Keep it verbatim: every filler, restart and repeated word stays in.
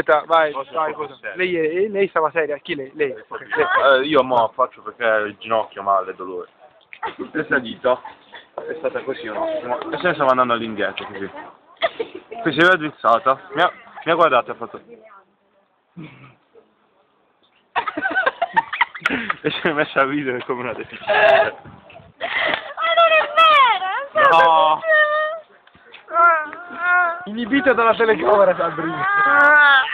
aspetta, vai, Cosa vai, proprio cosa? seria. Lei, è- lei stava seria, chi lei? Lei, ok, lei. Eh, io mo faccio perché il ginocchio male, dolore. Questa dita è stata così un attimo e se ne stava andando all'indietro così. Qui si è drizzata, mi ha, mi ha guardato e ha fatto. E si è messa a ridere come una deficiente. Ma non è vero! No! Inibita dalla telecamera, Sabrina. Ah.